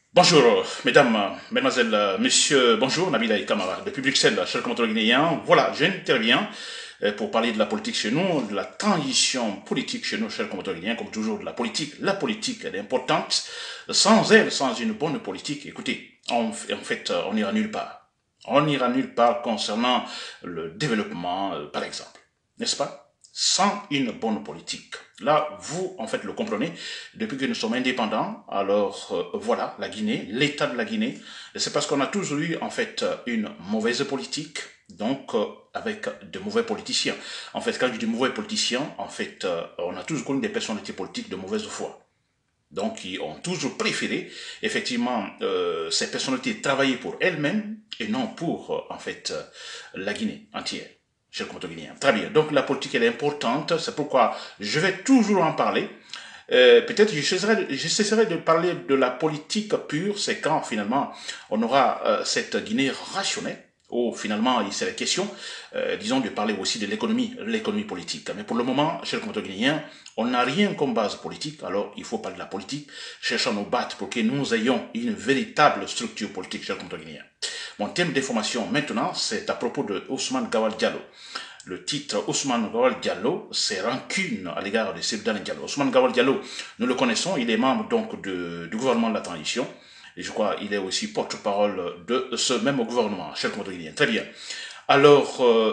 Bonjour, mesdames, mesdemoiselles, messieurs, bonjour, Nabila et Kamara, depuis Bruxelles, cher commentateur guinéen. Voilà, j'interviens pour parler de la politique chez nous, de la transition politique chez nous, cher commentateur guinéen, comme toujours, de la politique. La politique, elle est importante. Sans elle, sans une bonne politique, écoutez, en fait, on n'ira nulle part. On n'ira nulle part concernant le développement, par exemple. N'est-ce pas? Sans une bonne politique. Là, vous, en fait, le comprenez, depuis que nous sommes indépendants, alors voilà, la Guinée, l'état de la Guinée, c'est parce qu'on a toujours eu, en fait, une mauvaise politique, donc avec de mauvais politiciens. En fait, quand je dis mauvais politiciens, en fait, on a toujours connu des personnalités politiques de mauvaise foi. Donc, ils ont toujours préféré, effectivement, ces personnalités travailler pour elles-mêmes et non pour, en fait, la Guinée entière. Cher compatriote guinéen. Très bien. Donc, la politique, elle est importante. C'est pourquoi je vais toujours en parler. Peut-être je cesserai de parler de la politique pure, c'est quand finalement on aura cette Guinée rationnelle, où finalement il serait question, disons, de parler aussi de l'économie politique. Mais pour le moment, cher compatriote guinéen, on n'a rien comme base politique, alors il faut parler de la politique, cherchant nos battes pour que nous ayons une véritable structure politique, cher compatriote guinéen. Mon thème d'information maintenant, c'est à propos de Ousmane Gawal Diallo. Le titre Ousmane Gawal Diallo, c'est rancune à l'égard de Sebdane Diallo. Ousmane Gawal Diallo, nous le connaissons, il est membre donc du gouvernement de la transition. Et je crois qu'il est aussi porte-parole de ce même gouvernement, cher compatriote. Très bien. Alors,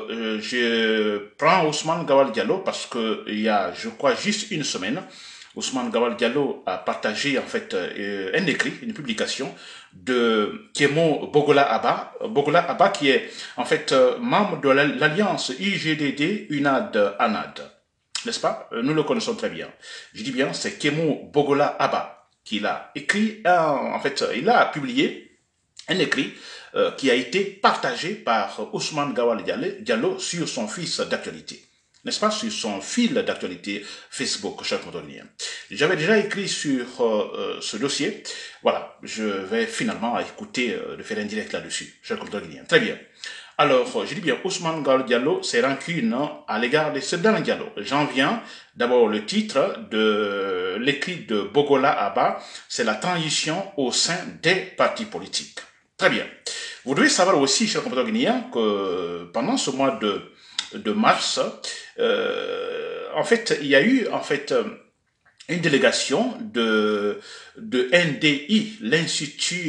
je prends Ousmane Gawal Diallo parce que il y a, je crois, juste une semaine, Ousmane Gawal Diallo a partagé en fait un écrit, une publication de Kémo Bogola Abba qui est en fait membre de l'alliance IGDD UNAD ANAD, n'est-ce pas? Nous le connaissons très bien. Je dis bien, c'est Kémo Bogola Abba qui l'a écrit, en fait, il a publié un écrit qui a été partagé par Ousmane Gawal Diallo sur son fils d'actualité, n'est-ce pas, sur son fil d'actualité Facebook, cher compatriote. J'avais déjà écrit sur ce dossier. Voilà, je vais finalement écouter, de faire un direct là-dessus, cher compatriote. Très bien. Alors, je dis bien, Ousmane Gawal Diallo, c'est rancune à l'égard de Sebdane Diallo. J'en viens, d'abord le titre de l'écrit de Bogola Abba, c'est la transition au sein des partis politiques. Très bien. Vous devez savoir aussi, chers compatriotes guinéens, que pendant ce mois de mars, en fait, il y a eu en fait une délégation de NDI, l'Institut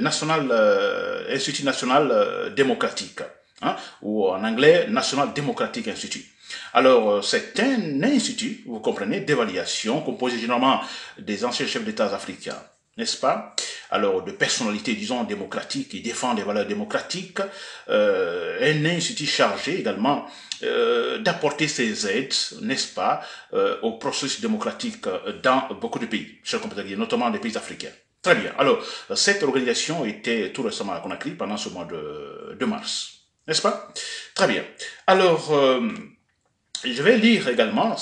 Institut national démocratique, hein, ou en anglais National Democratic Institute. Alors, c'est un institut, vous comprenez, d'évaluation composé généralement des anciens chefs d'État africains, n'est-ce pas? Alors, de personnalités, disons, démocratiques qui défendent les valeurs démocratiques, un institut chargé également d'apporter ses aides, n'est-ce pas, au processus démocratique dans beaucoup de pays, chers compatriotes, notamment des pays africains. Très bien. Alors, cette organisation était tout récemment à Conakry pendant ce mois de mars, n'est-ce pas? Très bien. Alors, je vais lire également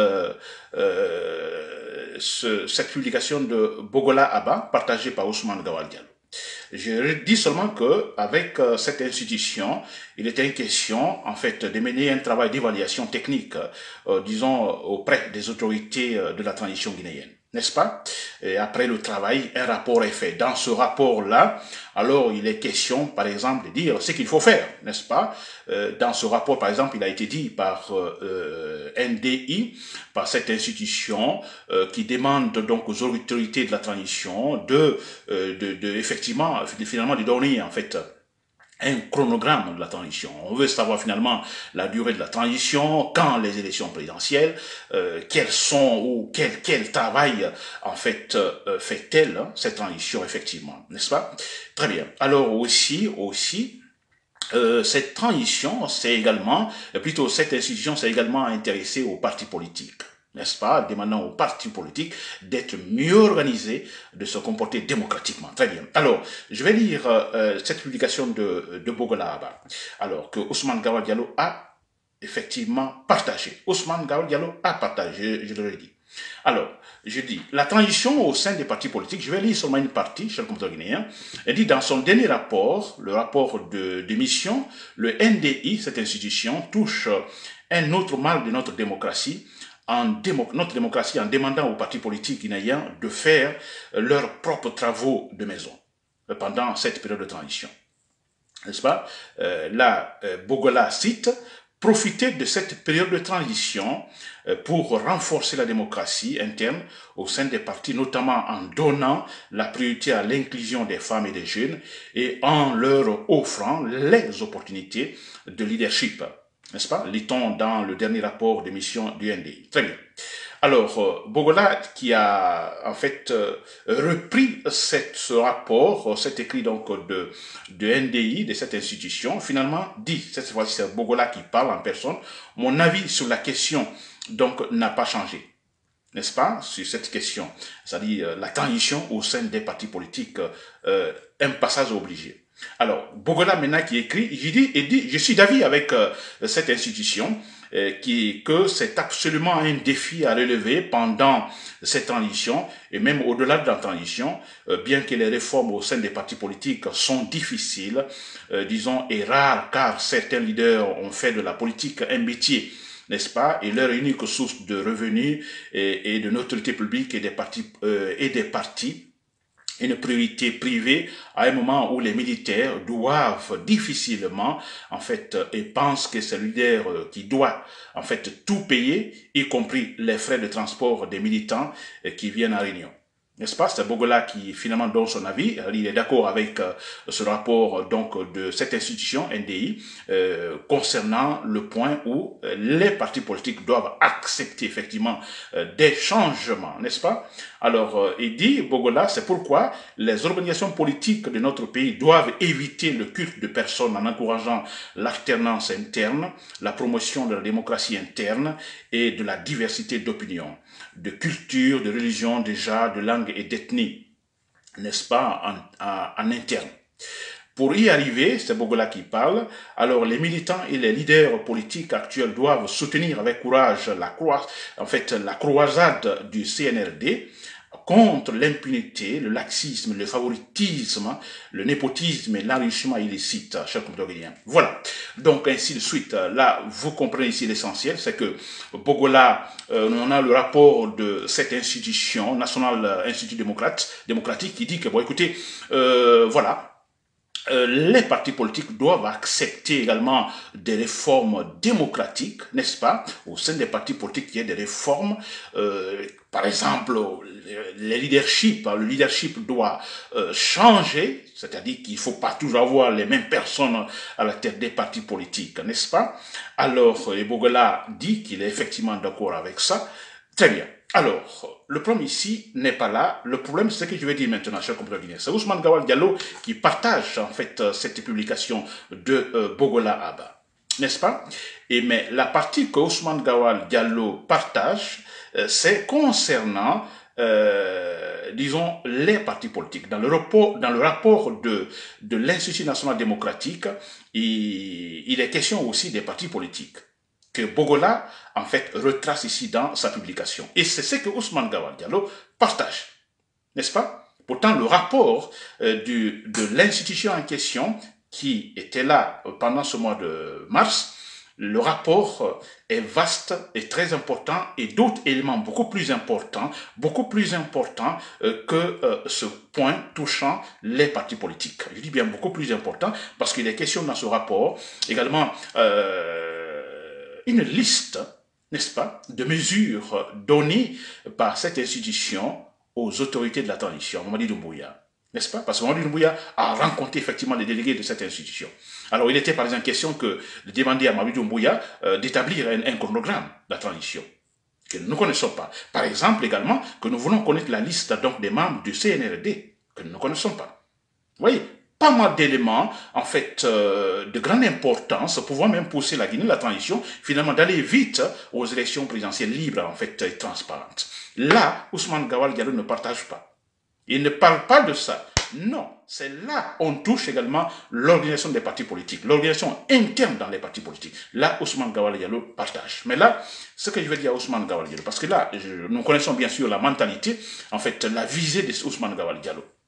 cette publication de Bogola Abba, partagée par Ousmane Gawal Diallo. Je dis seulement que avec cette institution, il était une question, en fait, de mener un travail d'évaluation technique, disons, auprès des autorités de la transition guinéenne, n'est-ce pas? Et après le travail, un rapport est fait. Dans ce rapport-là, alors il est question, par exemple, de dire ce qu'il faut faire, n'est-ce pas? Dans ce rapport, par exemple, il a été dit par NDI, par cette institution qui demande donc aux autorités de la transition effectivement, finalement, de donner en fait un chronogramme de la transition. On veut savoir finalement la durée de la transition, quand les élections présidentielles, quels sont ou quel travail en fait fait-elle cette transition effectivement, n'est-ce pas? Très bien. Alors aussi cette transition, c'est également, plutôt cette institution s'est également intéressée aux partis politiques, n'est-ce pas, demandant aux partis politiques d'être mieux organisés, de se comporter démocratiquement. Très bien. Alors, je vais lire cette publication de Bogola Abba. Alors, que Ousmane Gawal Diallo a effectivement partagé. Ousmane Gawal Diallo a partagé, je l'ai dit. Alors, je dis, la transition au sein des partis politiques, je vais lire seulement une partie, cher compatriote guinéen, elle dit dans son dernier rapport, le rapport de mission, le NDI, cette institution, touche un autre mal de notre démocratie notre démocratie en demandant aux partis politiques guinéens de faire leurs propres travaux de maison pendant cette période de transition. N'est-ce pas? Bogola cite: profiter de cette période de transition pour renforcer la démocratie interne au sein des partis, notamment en donnant la priorité à l'inclusion des femmes et des jeunes et en leur offrant les opportunités de leadership. N'est-ce pas? Lit-on dans le dernier rapport de mission du NDI. Très bien. Alors, Bogola, qui a en fait repris ce rapport, cet écrit donc de NDI, de cette institution, finalement dit, cette fois-ci c'est Bogola qui parle en personne, mon avis sur la question donc n'a pas changé, n'est-ce pas, sur cette question, c'est-à-dire la transition au sein des partis politiques, un passage obligé. Alors, Bogola maintenant qui écrit, il dit, je suis d'avis avec cette institution, que c'est absolument un défi à relever pendant cette transition et même au-delà de la transition, bien que les réformes au sein des partis politiques sont difficiles, disons, et rares, car certains leaders ont fait de la politique un métier, n'est-ce pas, et leur unique source de revenus et de notoriété publique et des partis une priorité privée à un moment où les militaires doivent difficilement, en fait, et pensent que c'est le leader qui doit, en fait, tout payer, y compris les frais de transport des militants qui viennent à Réunion. N'est-ce pas? C'est Bogola qui finalement donne son avis. Il est d'accord avec ce rapport donc de cette institution NDI concernant le point où les partis politiques doivent accepter effectivement des changements, n'est-ce pas? Alors, il dit, Bogola, c'est pourquoi les organisations politiques de notre pays doivent éviter le culte de personnes en encourageant l'alternance interne, la promotion de la démocratie interne et de la diversité d'opinions, de culture, de religion déjà, de langue et d'ethnie, n'est-ce pas, en interne. Pour y arriver, c'est Bogola qui parle, alors les militants et les leaders politiques actuels doivent soutenir avec courage la croisade du CNRD contre l'impunité, le laxisme, le favoritisme, le népotisme et l'enrichissement illicite, chers compatriotes. Voilà. Donc, ainsi de suite. Là, vous comprenez ici l'essentiel, c'est que Bogola, on a le rapport de cette institution, National Institut démocratique, qui dit que, bon, écoutez, voilà, les partis politiques doivent accepter également des réformes démocratiques, n'est-ce pas? Au sein des partis politiques, il y a des réformes, par exemple, le leadership doit changer, c'est-à-dire qu'il ne faut pas toujours avoir les mêmes personnes à la tête des partis politiques, n'est-ce pas? Alors, Bogola dit qu'il est effectivement d'accord avec ça. Très bien. Alors, le problème ici n'est pas là. Le problème, c'est ce que je vais dire maintenant, chers compatriotes guinéens. C'est Ousmane Gawal Diallo qui partage, en fait, cette publication de Bogola Abba. N'est-ce pas? Mais la partie que Ousmane Gawal Diallo partage, c'est concernant, disons, les partis politiques. Dans le rapport de l'Institut national démocratique, il est question aussi des partis politiques que Bogola, en fait, retrace ici dans sa publication. Et c'est ce que Ousmane Gawal Diallo partage, n'est-ce pas? Pourtant, le rapport de l'institution en question, qui était là pendant ce mois de mars, le rapport est vaste et très important, et d'autres éléments beaucoup plus importants que ce point touchant les partis politiques. Je dis bien beaucoup plus important, parce qu'il est question dans ce rapport également une liste, n'est-ce pas, de mesures données par cette institution aux autorités de la transition, Mamadi Doumbouya, n'est-ce pas? Parce que Mamadi Doumbouya a rencontré effectivement les délégués de cette institution. Alors, il était par exemple question de demander à Mamadi Doumbouya d'établir un chronogramme de la transition que nous ne connaissons pas. Par exemple, également, que nous voulons connaître la liste donc des membres du CNRD, que nous ne connaissons pas. Vous voyez, pas mal d'éléments, en fait, de grande importance, pouvant même pousser la Guinée, la transition, finalement, d'aller vite aux élections présidentielles libres, en fait, et transparentes. Là, Ousmane Gawal Diallo ne partage pas. Il ne parle pas de ça. Non, c'est là on touche également l'organisation des partis politiques, l'organisation interne dans les partis politiques. Là, Ousmane Gawal Diallo partage. Mais là, ce que je veux dire à Ousmane Gawal Diallo, parce que là, nous connaissons bien sûr la mentalité, en fait, la visée de Ousmane Gawal Diallo.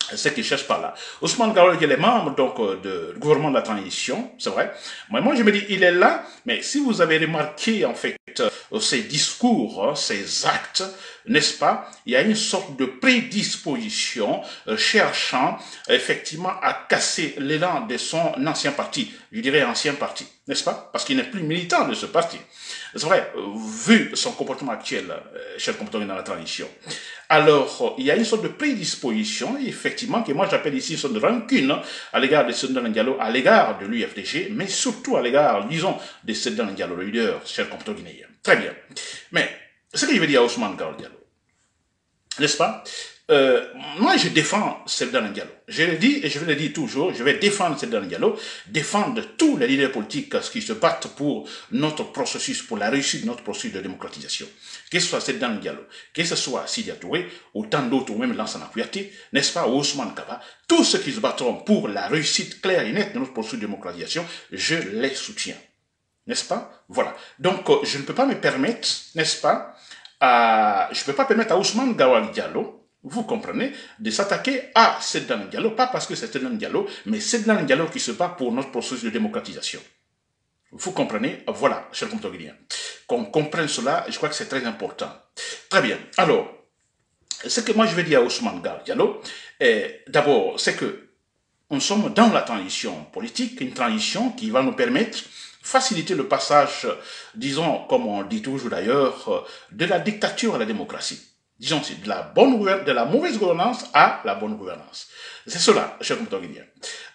ce qu'ils cherchent par là. Ousmane Gawal qui est membre donc du gouvernement de la transition, c'est vrai. Mais moi je me dis, il est là, mais si vous avez remarqué en fait ses discours, ses actes, n'est-ce pas, il y a une sorte de prédisposition cherchant effectivement à casser l'élan de son ancien parti, je dirais ancien parti, n'est-ce pas, parce qu'il n'est plus militant de ce parti. C'est vrai, vu son comportement actuel, cher comportement dans la transition. Alors, il y a une sorte de prédisposition, effectivement, que moi j'appelle ici une sorte de rancune à l'égard de Sedan Diallo, à l'égard de l'UFDG, mais surtout à l'égard, disons, de Sedan Diallo, le leader, cher comportement guinéen. Très bien. Mais, ce que je veux dire à Ousmane Gawal Diallo, n'est-ce pas? Moi, je défends Sedan Diallo. Je le dis et je vais le dire toujours, je vais défendre Sedan Diallo, défendre tous les leaders politiques qui se battent pour notre processus, pour la réussite de notre processus de démocratisation. Que ce soit Sedan Diallo, que ce soit Sidya Touré, ou tant d'autres, ou même Lansana Kouyaté, n'est-ce pas, ou Ousmane Kaba, tous ceux qui se battront pour la réussite claire et nette de notre processus de démocratisation, je les soutiens. N'est-ce pas? Voilà. Donc, je ne peux pas me permettre, n'est-ce pas, je ne peux pas permettre à Ousmane Gawal Diallo, vous comprenez, de s'attaquer à Sedan Diallo, pas parce que c'est Sedan Diallo, mais Sedan Diallo qui se bat pour notre processus de démocratisation. Vous comprenez? Voilà, cher compatriotes guinéens. Qu'on comprenne cela, je crois que c'est très important. Très bien. Alors, ce que moi je vais dire à Ousmane Gawal Diallo, d'abord, c'est que nous sommes dans la transition politique, une transition qui va nous permettre faciliter le passage, disons, comme on dit toujours d'ailleurs, de la dictature à la démocratie. Disons, c'est de la mauvaise gouvernance à la bonne gouvernance. C'est cela, cher compatriotes guinéens.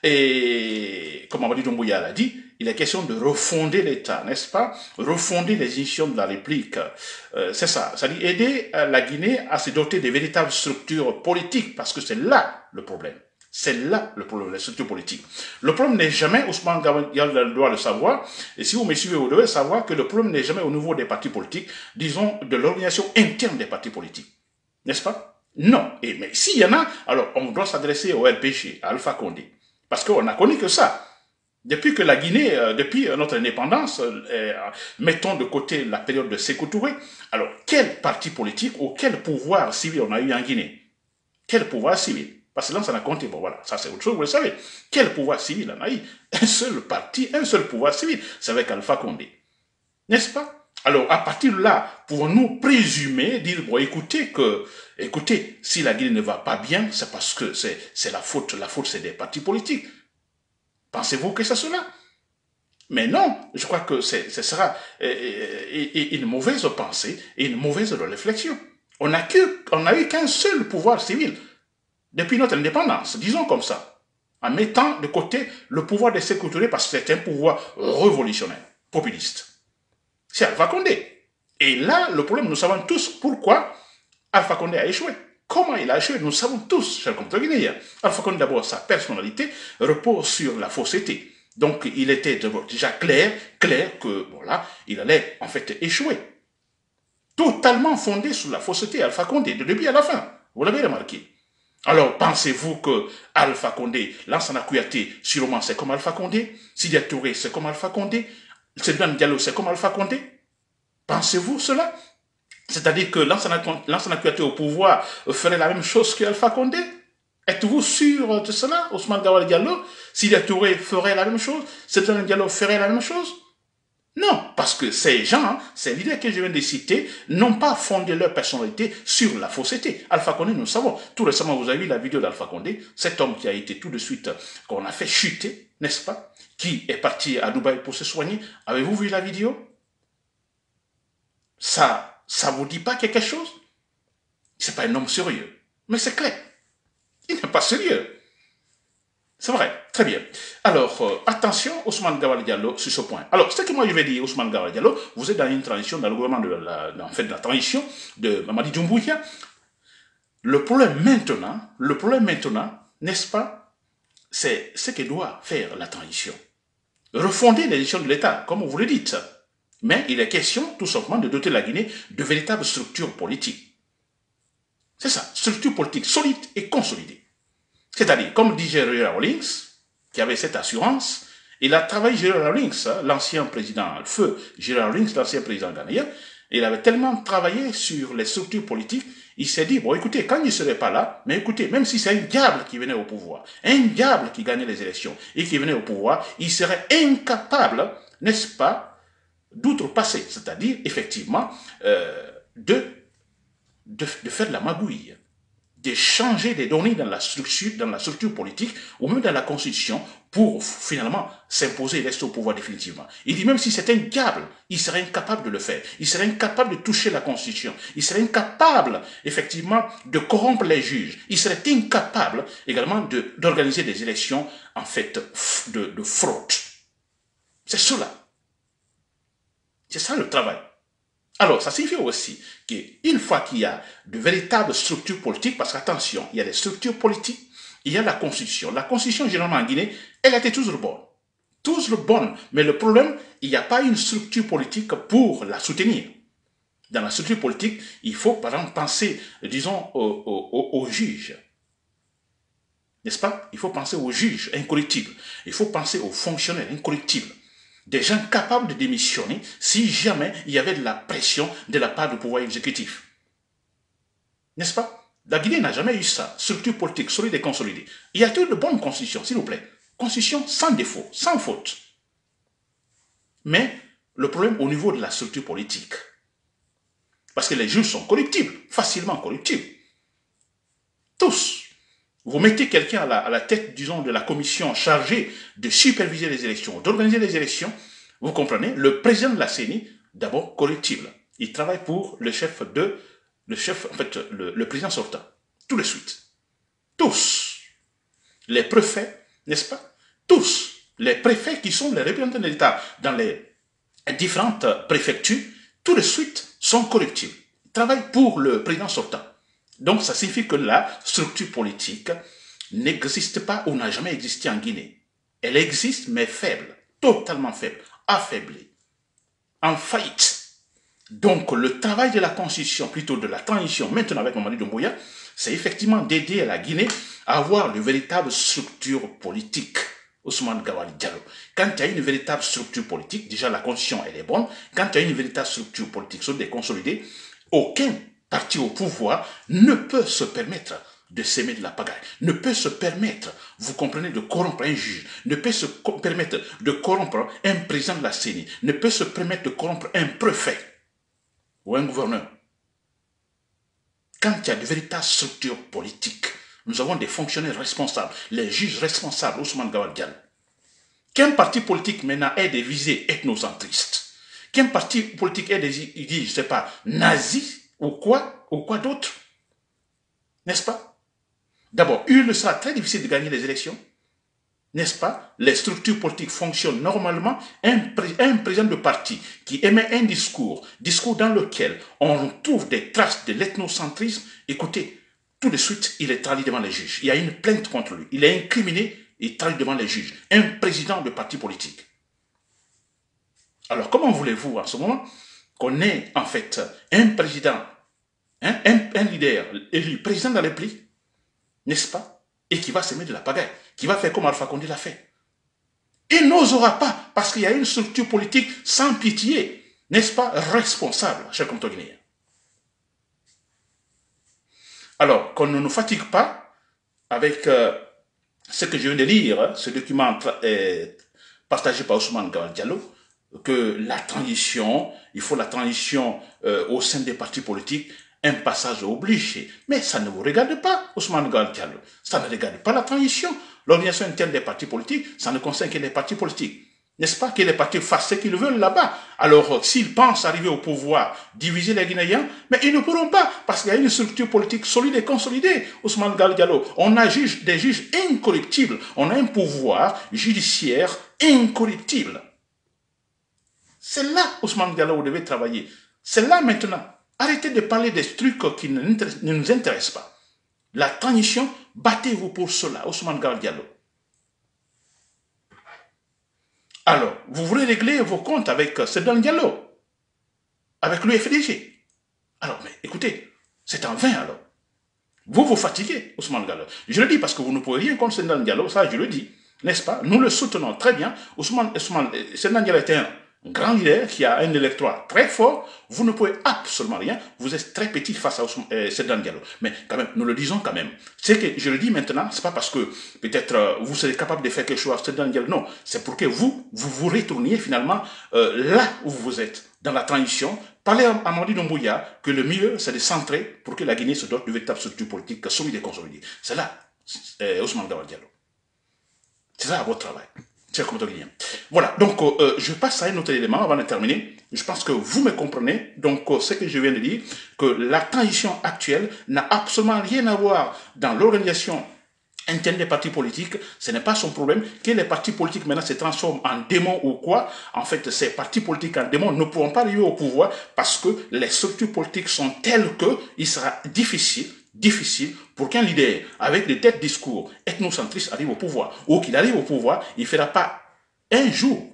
Et, comme Amadi Doumbouya l'a dit, il est question de refonder l'État, n'est-ce pas? Refonder les institutions de la République. C'est ça. C'est-à-dire aider la Guinée à se doter de véritables structures politiques, parce que c'est là le problème. C'est là le problème, les structures politiques. Le problème n'est jamais, Ousmane Gawal doit le savoir, et si vous me suivez, vous devez savoir que le problème n'est jamais au niveau des partis politiques, disons, de l'organisation interne des partis politiques. N'est-ce pas? Non. Mais s'il y en a, alors on doit s'adresser au RPG, à Alpha Condé. Parce qu'on n'a connu que ça. Depuis que la Guinée, depuis notre indépendance, mettons de côté la période de Sékou Touré, alors quel parti politique ou quel pouvoir civil on a eu en Guinée? Quel pouvoir civil? Parce que là, ça n'a compté. Bon, voilà, ça c'est autre chose, vous le savez. Quel pouvoir civil on a eu? Un seul parti, un seul pouvoir civil. C'est avec Alpha Condé. N'est-ce pas? Alors, à partir de là, pouvons-nous présumer, dire, bon, écoutez, si la Guinée ne va pas bien, c'est parce que c'est la faute c'est des partis politiques. Pensez-vous que c'est cela? Mais non, je crois que ce sera une mauvaise pensée et une mauvaise réflexion. On n'a eu qu'un seul pouvoir civil depuis notre indépendance, disons comme ça, en mettant de côté le pouvoir de Sékou Touré parce que c'est un pouvoir révolutionnaire, populiste. C'est Alpha Condé. Et là, le problème, nous savons tous pourquoi Alpha Condé a échoué. Comment il a échoué, nous savons tous, chers compatriotes guinéens. Alpha Condé, d'abord, sa personnalité repose sur la fausseté. Donc, il était déjà clair que, voilà, il allait en fait échouer. Totalement fondé sur la fausseté, Alpha Condé, de début à la fin. Vous l'avez remarqué. Alors, pensez-vous que Alpha Condé, Lansana Kouyaté, sûrement c'est comme Alpha Condé, Sidya Touré, c'est comme Alpha Condé, Sedan Diallo, c'est comme Alpha Condé? Pensez-vous cela? C'est-à-dire que Lansana Kouyaté au pouvoir ferait la même chose qu'Alpha Condé? Êtes-vous sûr de cela? Ousmane Gawal Diallo, Sidya Touré ferait la même chose? Sedan Diallo ferait la même chose? Non, parce que ces gens, ces leaders que je viens de citer, n'ont pas fondé leur personnalité sur la fausseté. Alpha Condé, nous savons. Tout récemment, vous avez vu la vidéo d'Alpha Condé, cet homme qui a été tout de suite, qu'on a fait chuter, n'est-ce pas? Qui est parti à Dubaï pour se soigner. Avez-vous vu la vidéo? Ça vous dit pas quelque chose? C'est pas un homme sérieux. Mais c'est clair. Il n'est pas sérieux. C'est vrai, très bien. Alors, attention, Ousmane Gawal Diallo, sur ce point. Alors, ce que moi je vais dire, Ousmane Gawal Diallo, vous êtes dans une transition, dans le gouvernement de la transition de Mamadi Doumbouya. Le problème maintenant, n'est-ce pas, c'est ce que doit faire la transition. Refonder les gestions de l'État, comme vous le dites. Mais il est question, tout simplement, de doter la Guinée de véritables structures politiques. C'est ça, structures politiques solides et consolidées. C'est-à-dire, comme dit Jerry Rawlings, qui avait cette assurance, il a travaillé, Jerry Rawlings, l'ancien président, le feu Jerry Rawlings, l'ancien président ghanéen, il avait tellement travaillé sur les structures politiques, Il s'est dit, bon, écoutez, quand il ne serait pas là, mais écoutez, même si c'est un diable qui venait au pouvoir, un diable qui gagnait les élections et qui venait au pouvoir, il serait incapable, n'est-ce pas, d'outrepasser, c'est-à-dire, effectivement, de faire de la magouille, de changer des données dans la structure politique ou même dans la constitution pour finalement s'imposer et rester au pouvoir définitivement. Il dit même si c'est un diable, il serait incapable de le faire. Il serait incapable de toucher la constitution. Il serait incapable, effectivement, de corrompre les juges. Il serait incapable également d'organiser des élections, en fait, de fraude. C'est cela. C'est ça le travail. Alors, ça signifie aussi qu'une fois qu'il y a de véritables structures politiques, parce qu'attention, il y a des structures politiques, il y a la Constitution. La Constitution, généralement en Guinée, elle a été toujours bonne. Toujours bonne. Mais le problème, il n'y a pas une structure politique pour la soutenir. Dans la structure politique, il faut, par exemple, penser, disons, aux juges. N'est-ce pas? Il faut penser aux juges incorruptibles. Il faut penser aux fonctionnaires incorruptibles. Des gens capables de démissionner si jamais il y avait de la pression de la part du pouvoir exécutif. N'est-ce pas? La Guinée n'a jamais eu ça. Structure politique solide et consolidée. Il y a toujours de bonnes constitutions, s'il vous plaît. Constitution sans défaut, sans faute. Mais le problème au niveau de la structure politique. Parce que les juges sont corruptibles, facilement corruptibles. Tous. Vous mettez quelqu'un à la tête, disons, de la commission chargée de superviser les élections, d'organiser les élections, vous comprenez, le président de la CENI, d'abord corruptible. Il travaille pour le président sortant. Tout de suite. Tous. Les préfets, n'est-ce pas? Tous. Les préfets qui sont les représentants de l'État dans les différentes préfectures, tout de suite, sont corruptibles. Ils travaillent pour le président sortant. Donc, ça signifie que la structure politique n'existe pas ou n'a jamais existé en Guinée. Elle existe, mais faible, totalement faible, affaiblie, en faillite. Donc, le travail de la constitution, plutôt de la transition, maintenant avec Mamadi Doumbouya, c'est effectivement d'aider la Guinée à avoir de véritables structures politiques. Ousmane Gawali Diallo. Quand il y a une véritable structure politique, déjà la constitution, elle est bonne. Quand il y a une véritable structure politique solide et consolidée, aucun parti au pouvoir ne peut se permettre de s'aimer de la pagaille, ne peut se permettre, vous comprenez, de corrompre un juge, ne peut se permettre de corrompre un président de la CENI, ne peut se permettre de corrompre un préfet ou un gouverneur. Quand il y a de véritables structures politiques, nous avons des fonctionnaires responsables, les juges responsables, Ousmane Gawal Diallo. Qu'un parti politique maintenant ait des visées ethnocentristes, qu'un parti politique ait des idées, je ne sais pas, nazis, ou quoi d'autre, n'est-ce pas? D'abord, il sera très difficile de gagner les élections, n'est-ce pas? Les structures politiques fonctionnent normalement. Un président de parti qui émet un discours dans lequel on trouve des traces de l'ethnocentrisme, écoutez, tout de suite, il est traduit devant les juges. Il y a une plainte contre lui. Il est incriminé et traduit devant les juges. Un président de parti politique. Alors, comment voulez-vous, en ce moment, qu'on ait, en fait, un président, un leader élu président de la République, n'est-ce pas, et qui va s'aimer de la pagaille, qui va faire comme Alpha Condé l'a fait. Il n'osera pas, parce qu'il y a une structure politique sans pitié, n'est-ce pas, responsable, chers compatriotes guinéens. Alors, qu'on ne nous fatigue pas avec ce que je viens de lire, ce document partagé par Ousmane Gawal Diallo, que la transition, il faut la transition au sein des partis politiques, un passage obligé. Mais ça ne vous regarde pas, Ousmane Gawal Diallo. Ça ne regarde pas la transition. L'organisation interne des partis politiques, ça ne concerne que les partis politiques. N'est-ce pas que les partis fassent ce qu'ils veulent là-bas? Alors, s'ils pensent arriver au pouvoir, diviser les Guinéens, mais ils ne pourront pas, parce qu'il y a une structure politique solide et consolidée. Ousmane Gawal Diallo, on a des juges incorruptibles. On a un pouvoir judiciaire incorruptible. C'est là, Ousmane Diallo, vous devez travailler. C'est là maintenant. Arrêtez de parler des trucs qui ne nous intéressent pas. La transition, battez-vous pour cela, Ousmane Gawal Diallo. Alors, vous voulez régler vos comptes avec Sedan Diallo, avec l'UFDG. Alors, mais écoutez, c'est en vain alors. Vous vous fatiguez, Ousmane Diallo. Je le dis parce que vous ne pouvez rien contre Sedan Diallo, ça je le dis, n'est-ce pas? Nous le soutenons très bien. Sedan Diallo est grand leader qui a un électorat très fort, vous ne pouvez absolument rien. Vous êtes très petit face à Sedan Diallo. Mais quand même, nous le disons quand même. C'est que je le dis maintenant, c'est pas parce que peut-être vous serez capable de faire quelque chose à Sedan Diallo. Non, c'est pour que vous retourniez finalement là où vous êtes, dans la transition. Parlez à Mamadi Doumbouya que le mieux, c'est de centrer pour que la Guinée se dote de véritable structure politique solide et consolidée. C'est là, Ousmane Gawal Diallo. C'est ça votre travail. Voilà, donc je passe à un autre élément avant de terminer. Je pense que vous me comprenez. Donc ce que je viens de dire, que la transition actuelle n'a absolument rien à voir dans l'organisation interne des partis politiques. Ce n'est pas son problème. Que les partis politiques maintenant se transforment en démons ou quoi. En fait, ces partis politiques en démons ne pourront pas arriver au pouvoir parce que les structures politiques sont telles qu'il sera difficile pour qu'un leader avec des têtes discours ethnocentristes arrive au pouvoir. Ou qu'il arrive au pouvoir, il ne fera pas un jour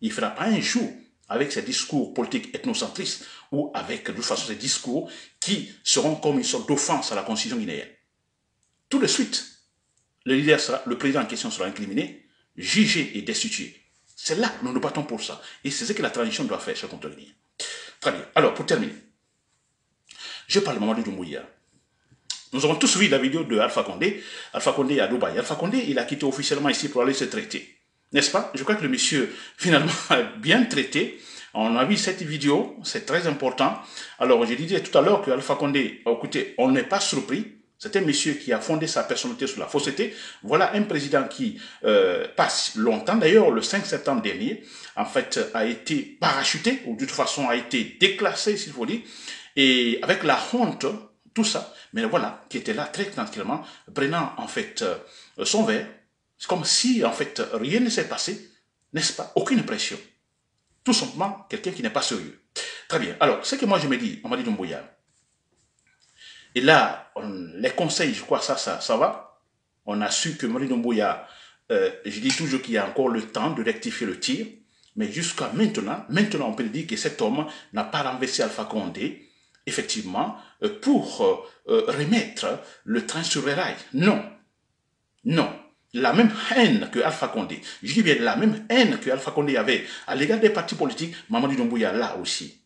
avec ces discours politiques ethnocentristes ou avec de toute façon ces discours qui seront comme une sorte d'offense à la constitution guinéenne. Tout de suite, le président en question sera incriminé, jugé et destitué. C'est là que nous nous battons pour ça. Et c'est ce que la transition doit faire, chers compatriotes guinéens. Très bien. Alors, pour terminer, je parle de Mamadi Doumbouya. Nous avons tous vu la vidéo de Alpha Condé. Alpha Condé à Dubaï. Alpha Condé, il a quitté officiellement ici pour aller se traiter. N'est-ce pas? Je crois que le monsieur, finalement, a bien traité. On a vu cette vidéo, c'est très important. Alors, je disais tout à l'heure que Alpha Condé, écoutez, on n'est pas surpris. C'est un monsieur qui a fondé sa personnalité sur la fausseté. Voilà un président qui passe longtemps. D'ailleurs, le 5 septembre dernier, en fait, a été parachuté, ou de toute façon a été déclassé, s'il faut dire. Et avec la honte, tout ça, mais voilà, qui était là très tranquillement, prenant en fait son verre. C'est comme si en fait rien ne s'est passé, n'est-ce pas? Aucune pression. Tout simplement quelqu'un qui n'est pas sérieux. Très bien. Alors, ce que moi je me dis, Mamadi Doumbouya, et là, les conseils, je crois ça va. On a su que Mamadi Doumbouya, je dis toujours qu'il y a encore le temps de rectifier le tir, mais jusqu'à maintenant on peut dire que cet homme n'a pas renversé Alpha Condé, effectivement, pour remettre le train sur les rails. Non. Non. La même haine que Alpha Condé, je dis bien la même haine que Alpha Condé avait à l'égard des partis politiques, Mamadi Doumbouya là aussi.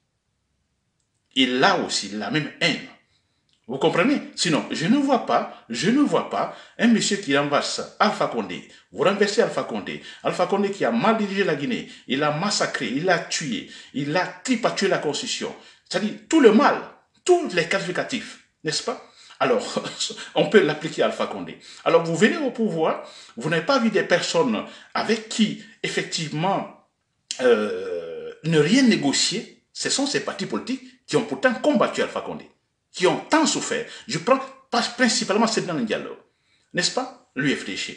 Il a aussi la même haine. Vous comprenez? Sinon, je ne vois pas un monsieur qui renverse Alpha Condé. Vous renversez Alpha Condé qui a mal dirigé la Guinée, il a massacré, il a tué, il a tripatué la Constitution. C'est-à-dire tout le mal, tous les qualificatifs, n'est-ce pas? Alors, on peut l'appliquer à Alpha Condé. Alors, vous venez au pouvoir, vous n'avez pas vu des personnes avec qui, effectivement, ne rien négocier. Ce sont ces partis politiques qui ont pourtant combattu Alpha Condé, qui ont tant souffert. Je prends principalement Sedan Diallo, n'est-ce pas? L'UFDG.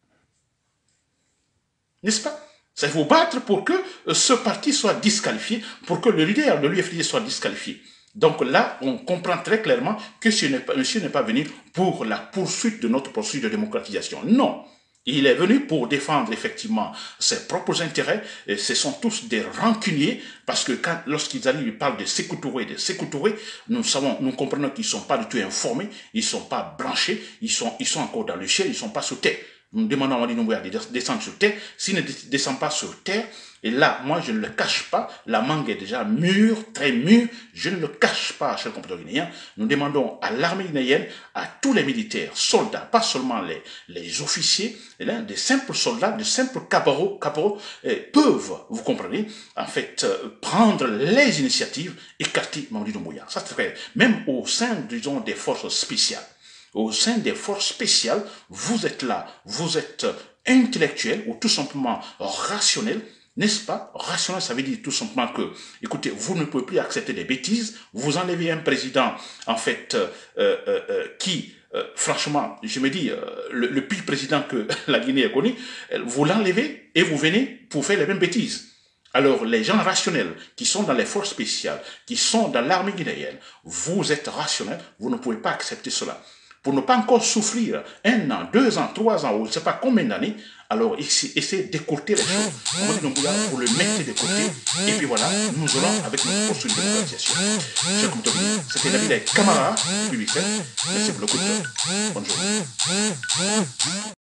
N'est-ce pas? C'est vous battre pour que ce parti soit disqualifié, pour que le leader de l'UFDG soit disqualifié. Donc là, on comprend très clairement que monsieur n'est pas venu pour la poursuite de notre processus de démocratisation. Non. Il est venu pour défendre effectivement ses propres intérêts. Et ce sont tous des rancuniers parce que lorsqu'ils arrivent, ils parlent de Sékou Touré, nous comprenons qu'ils ne sont pas du tout informés, ils ne sont pas branchés, ils sont encore dans le ciel, ils ne sont pas sur terre. Nous demandons à Mamadi Doumbouya de descendre sur terre. S'il ne descend pas sur terre, et là, moi, je ne le cache pas, la mangue est déjà mûre, très mûre, je ne le cache pas, chers compatriotes guinéens. Nous demandons à l'armée guinéenne, à tous les militaires, soldats, pas seulement les officiers, des simples soldats, des simples caporaux peuvent, vous comprenez, en fait, prendre les initiatives, écarter Mamadi Doumbouya. Ça, c'est vrai. Même au sein, disons, des forces spéciales. Au sein des forces spéciales, vous êtes là, vous êtes intellectuel ou tout simplement rationnel, n'est-ce pas? Rationnel, ça veut dire tout simplement que, écoutez, vous ne pouvez plus accepter des bêtises, vous enlevez un président, en fait, qui, franchement, je me dis, le pire président que la Guinée a connu, vous l'enlevez et vous venez pour faire les mêmes bêtises. Alors, les gens rationnels qui sont dans les forces spéciales, qui sont dans l'armée guinéenne, vous êtes rationnels, vous ne pouvez pas accepter cela. Pour ne pas encore souffrir 1 an, 2 ans, 3 ans, ou je ne sais pas combien d'années, alors essayez d'écourter les choses. Mamadi Doumbouya, vous le mettez de côté, et puis voilà, nous aurons avec notre posture de démocratisation. Chers compatriotes, c'était Nabil Camara, public. Merci pour le coup de cœur. Bonne journée.